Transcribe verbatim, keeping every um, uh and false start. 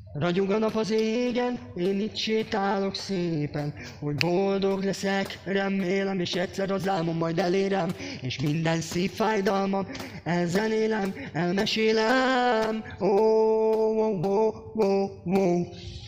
Ragyog a nap az égen, én itt sétálok szépen, hogy boldog leszek, remélem, és egyszer az álmom majd elérem, és minden szívfájdalmam elzenélem, elmesélem. Oh, oh, oh, oh, oh.